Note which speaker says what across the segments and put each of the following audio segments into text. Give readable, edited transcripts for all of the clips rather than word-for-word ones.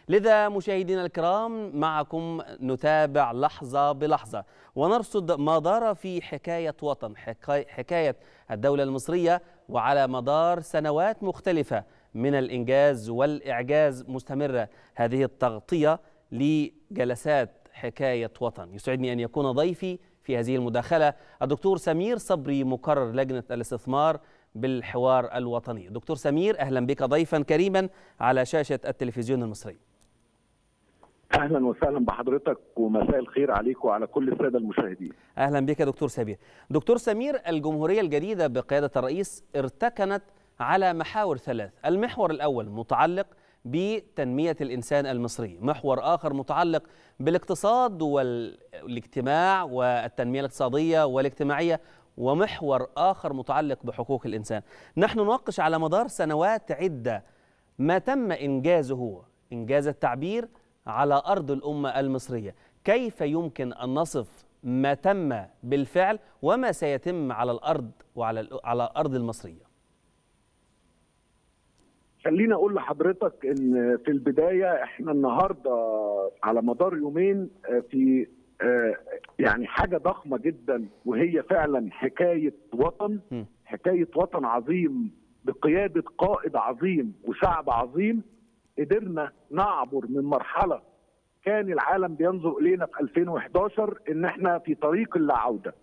Speaker 1: لذا مشاهدينا الكرام، معكم نتابع لحظة بلحظة ونرصد ما دار في حكاية وطن، حكاية الدولة المصرية، وعلى مدار سنوات مختلفة من الإنجاز والإعجاز مستمرة هذه التغطية لجلسات حكاية وطن. يسعدني أن يكون ضيفي في هذه المداخلة الدكتور سمير صبري، مقرر لجنة الاستثمار بالحوار الوطني. دكتور سمير، أهلا بك ضيفا كريما على شاشة التلفزيون المصري.
Speaker 2: اهلا وسهلا بحضرتك، ومساء الخير عليك وعلى كل الساده المشاهدين.
Speaker 1: اهلا بك دكتور سمير. دكتور سمير، الجمهوريه الجديده بقياده الرئيس ارتكنت على محاور ثلاث. المحور الاول متعلق بتنميه الانسان المصري، محور اخر متعلق بالاقتصاد والاجتماع والتنميه الاقتصاديه والاجتماعيه، ومحور اخر متعلق بحقوق الانسان. نحن نناقش على مدار سنوات عده ما تم انجازه، انجاز التعبير على أرض الأمة المصرية. كيف يمكن أن نصف ما تم بالفعل وما سيتم على الأرض وعلى الأرض المصرية؟
Speaker 2: خليني أقول لحضرتك إن في البداية إحنا النهاردة على مدار يومين في يعني حاجة ضخمة جدا، وهي فعلا حكاية وطن، حكاية وطن عظيم بقيادة قائد عظيم وشعب عظيم. قدرنا نعبر من مرحلة كان العالم بينظر إلينا في 2011 إن احنا في طريق اللا عودة.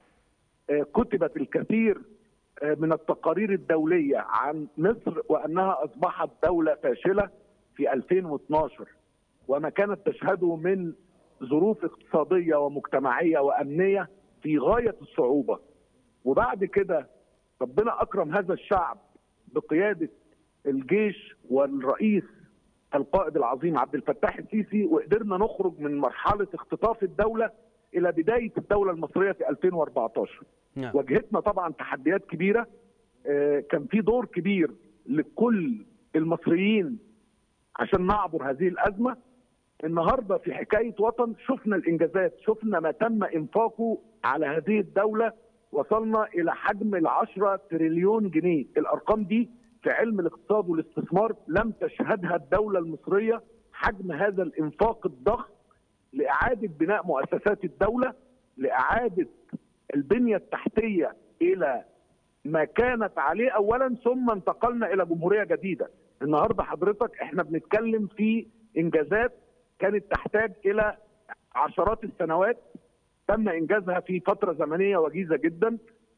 Speaker 2: كتبت الكثير من التقارير الدولية عن مصر وأنها أصبحت دولة فاشلة في 2012، وما كانت تشهده من ظروف اقتصادية ومجتمعية وأمنية في غاية الصعوبة. وبعد كده ربنا أكرم هذا الشعب بقيادة الجيش والرئيس القائد العظيم عبد الفتاح السيسي، وقدرنا نخرج من مرحلة اختطاف الدولة إلى بداية الدولة المصرية في 2014. واجهتنا طبعا تحديات كبيرة، كان في دور كبير لكل المصريين عشان نعبر هذه الأزمة. النهاردة في حكاية وطن شفنا الإنجازات، شفنا ما تم إنفاقه على هذه الدولة، وصلنا إلى حجم 10 تريليون جنيه. الأرقام دي في علم الاقتصاد والاستثمار لم تشهدها الدولة المصرية، حجم هذا الإنفاق الضخم لإعادة بناء مؤسسات الدولة، لإعادة البنية التحتية إلى ما كانت عليه أولا، ثم انتقلنا إلى جمهورية جديدة. النهاردة حضرتك احنا بنتكلم في إنجازات كانت تحتاج إلى عشرات السنوات، تم إنجازها في فترة زمنية وجيزة جدا.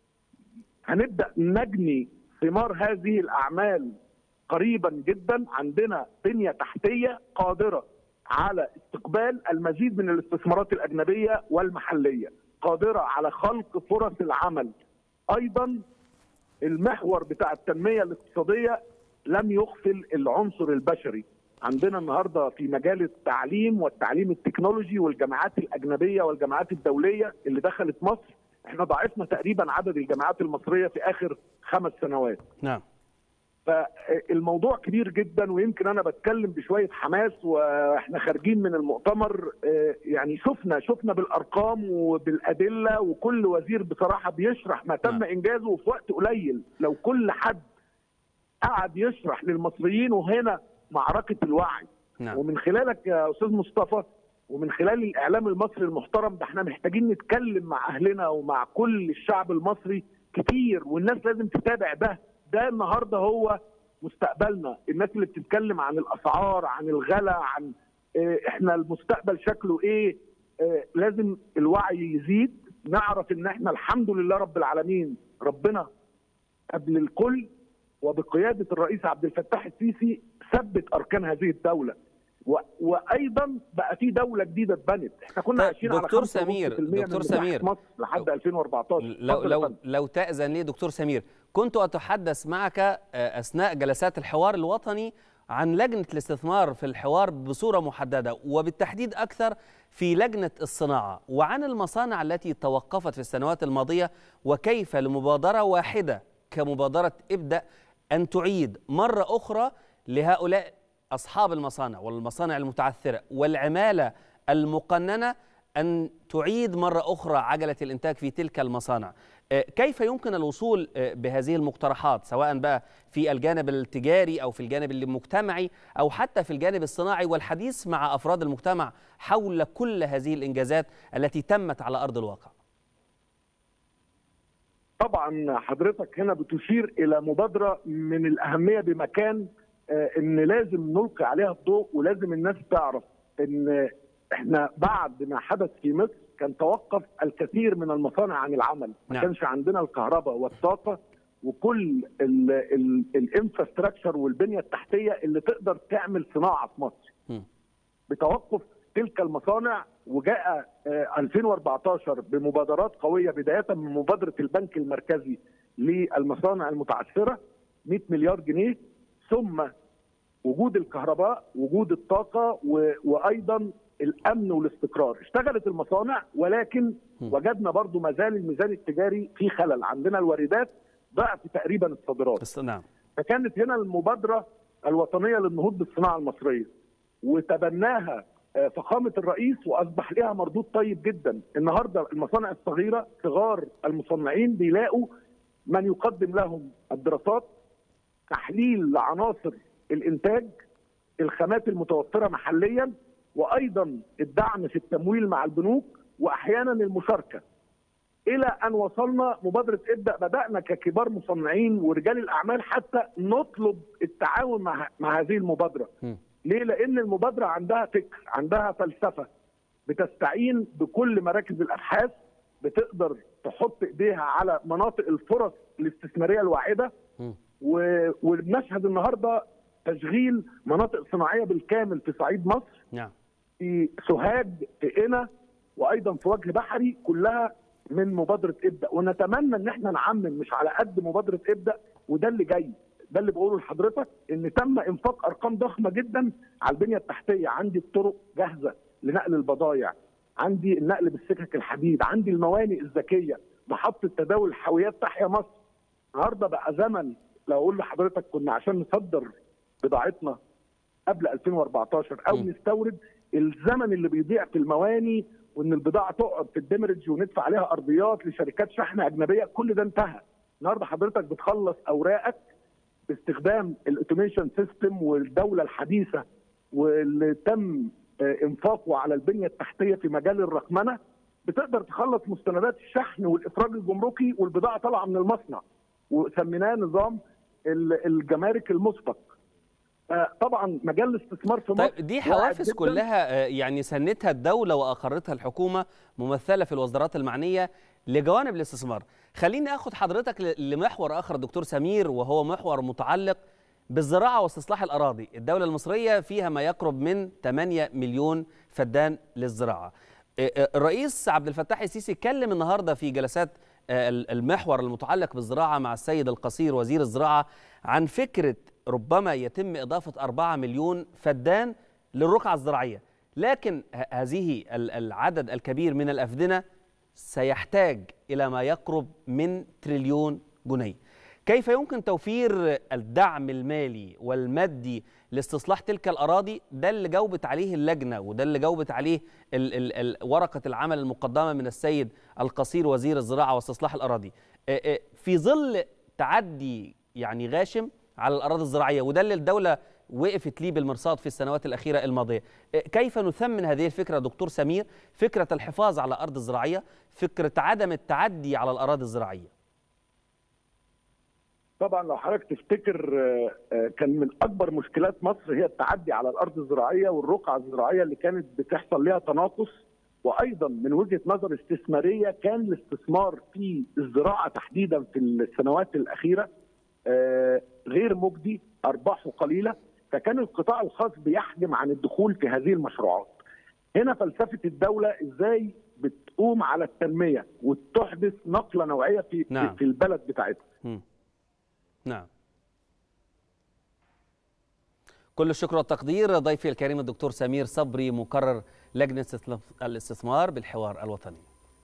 Speaker 2: هنبدأ نجني ثمار هذه الأعمال قريبا جدا. عندنا بنية تحتية قادرة على استقبال المزيد من الاستثمارات الأجنبية والمحلية، قادرة على خلق فرص العمل. أيضا المحور بتاع التنمية الاقتصادية لم يغفل العنصر البشري. عندنا النهاردة في مجال التعليم والتعليم التكنولوجي والجامعات الأجنبية والجامعات الدولية اللي دخلت مصر، احنا ضاعفنا تقريبا عدد الجامعات المصرية في آخر 5 سنوات.
Speaker 1: نعم.
Speaker 2: فالموضوع كبير جدا، ويمكن أنا بتكلم بشوية حماس واحنا خارجين من المؤتمر. يعني شفنا بالأرقام وبالأدلة، وكل وزير بصراحة بيشرح ما تم إنجازه وفي وقت قليل. لو كل حد قعد يشرح للمصريين، وهنا معركة الوعي.
Speaker 1: نعم.
Speaker 2: ومن خلالك يا أستاذ مصطفى ومن خلال الإعلام المصري المحترم ده، احنا محتاجين نتكلم مع أهلنا ومع كل الشعب المصري كتير، والناس لازم تتابع ده النهارده هو مستقبلنا. الناس اللي بتتكلم عن الأسعار، عن الغلا، عن احنا المستقبل شكله ايه، لازم الوعي يزيد. نعرف ان احنا الحمد لله رب العالمين، ربنا قبل الكل وبقيادة الرئيس عبد الفتاح السيسي ثبت أركان هذه الدولة، وايضا بقى في دوله جديده اتبنت. احنا كنا عايشين على 5%
Speaker 1: دكتور سمير
Speaker 2: مصر لحد 2014.
Speaker 1: لو تأذن لي دكتور سمير، كنت اتحدث معك اثناء جلسات الحوار الوطني عن لجنه الاستثمار في الحوار بصوره محدده، وبالتحديد اكثر في لجنه الصناعه، وعن المصانع التي توقفت في السنوات الماضيه، وكيف لمبادره واحده كمبادره ابدأ ان تعيد مره اخرى لهؤلاء أصحاب المصانع والمصانع المتعثرة والعمالة المقننة أن تعيد مرة أخرى عجلة الإنتاج في تلك المصانع. كيف يمكن الوصول بهذه المقترحات سواء بقى في الجانب التجاري أو في الجانب المجتمعي أو حتى في الجانب الصناعي، والحديث مع أفراد المجتمع حول كل هذه الإنجازات التي تمت على أرض الواقع؟
Speaker 2: طبعا حضرتك هنا بتشير إلى مبادرة من الأهمية بمكان، إن لازم نلقي عليها الضوء، ولازم الناس تعرف إن إحنا بعد ما حدث في مصر كان توقف الكثير من المصانع عن العمل. ما كانش عندنا الكهرباء والطاقة وكل الانفراستراكشر والبنية التحتية اللي تقدر تعمل صناعة في مصر. بتوقف تلك المصانع وجاء 2014 بمبادرات قوية، بداية من مبادرة البنك المركزي للمصانع المتعثرة 100 مليار جنيه، ثم وجود الكهرباء، وجود الطاقة، وأيضا الأمن والاستقرار. اشتغلت المصانع، ولكن وجدنا برضو ما زال الميزان التجاري فيه خلل. عندنا الواردات ضعف تقريبا الصادرات.
Speaker 1: نعم.
Speaker 2: فكانت هنا المبادرة الوطنية للنهوض بالصناعة المصرية، وتبناها فخامة الرئيس، وأصبح لها مردود طيب جدا. النهاردة المصانع الصغيرة صغار المصنعين بيلاقوا من يقدم لهم الدراسات، تحليل لعناصر الإنتاج، الخامات المتوفرة محليا، وأيضا الدعم في التمويل مع البنوك، وأحيانا المشاركة، إلى أن وصلنا مبادرة ابدأ. بدأنا ككبار مصنعين ورجال الأعمال حتى نطلب التعاون مع هذه المبادرة. ليه؟ لأن المبادرة عندها فكر، عندها فلسفة، بتستعين بكل مراكز الأبحاث، بتقدر تحط إيديها على مناطق الفرص الاستثمارية الواعدة، وبنشهد النهاردة تشغيل مناطق صناعية بالكامل في صعيد مصر.
Speaker 1: نعم.
Speaker 2: في سوهاج، في قنا، وأيضا في وجه بحري، كلها من مبادرة ابدأ. ونتمنى ان احنا نعمم مش على قد مبادرة ابدأ، وده اللي جاي، ده اللي بقوله لحضرتك، ان تم انفاق ارقام ضخمة جدا على البنية التحتية. عندي الطرق جاهزة لنقل البضائع، عندي النقل بالسكك الحديد، عندي الموانئ الذكية، محطة تداول الحاويات تحيا مصر. النهارده بقى زمن، لو اقول لحضرتك كنا عشان نصدر بضاعتنا قبل 2014 او نستورد، الزمن اللي بيضيع في المواني وان البضاعه تقعد في الدمرج وندفع عليها ارضيات لشركات شحن اجنبيه، كل ده انتهى. النهارده حضرتك بتخلص اوراقك باستخدام الاوتوميشن سيستم والدوله الحديثه واللي تم انفاقه على البنيه التحتيه في مجال الرقمنه، بتقدر تخلص مستندات الشحن والافراج الجمركي والبضاعه طالعه من المصنع، وسميناه نظام الجمارك المسبق. طبعا مجال الاستثمار في مصر.
Speaker 1: طيب دي حوافز كلها يعني سنتها الدولة وأقرتها الحكومة ممثلة في الوزارات المعنية لجوانب الاستثمار. خليني أخذ حضرتك لمحور آخر دكتور سمير، وهو محور متعلق بالزراعة واستصلاح الأراضي. الدولة المصرية فيها ما يقرب من 8 مليون فدان للزراعة. الرئيس عبد الفتاح السيسي اتكلم النهاردة في جلسات المحور المتعلق بالزراعة مع السيد القصير وزير الزراعة عن فكرة ربما يتم إضافة 4 مليون فدان للرقعة الزراعية، لكن هذه العدد الكبير من الأفدنة سيحتاج إلى ما يقرب من تريليون جنيه. كيف يمكن توفير الدعم المالي والمادي لاستصلاح تلك الأراضي؟ ده اللي جاوبت عليه اللجنة، وده اللي جاوبت عليه ورقة العمل المقدمة من السيد القصير وزير الزراعة واستصلاح الأراضي، في ظل تعدي يعني غاشم على الأراضي الزراعية، وده اللي الدولة وقفت ليه بالمرصاد في السنوات الأخيرة الماضية. كيف نثمن هذه الفكرة دكتور سمير، فكرة الحفاظ على الأرض الزراعية، فكرة عدم التعدي على الأراضي الزراعية؟
Speaker 2: طبعا لو حضرتك تفتكر كان من أكبر مشكلات مصر هي التعدي على الأرض الزراعية والرقعة الزراعية اللي كانت بتحصل لها تناقص. وأيضا من وجهة نظر استثمارية كان الاستثمار في الزراعة تحديدا في السنوات الأخيرة غير مجدي، أرباحه قليلة، فكان القطاع الخاص بيحجم عن الدخول في هذه المشروعات. هنا فلسفة الدولة إزاي بتقوم على التنمية وتحدث نقلة نوعية في البلد بتاعتها.
Speaker 1: نعم. كل الشكر والتقدير ضيفي الكريم الدكتور سمير صبري، مقرر لجنة الاستثمار بالحوار الوطني.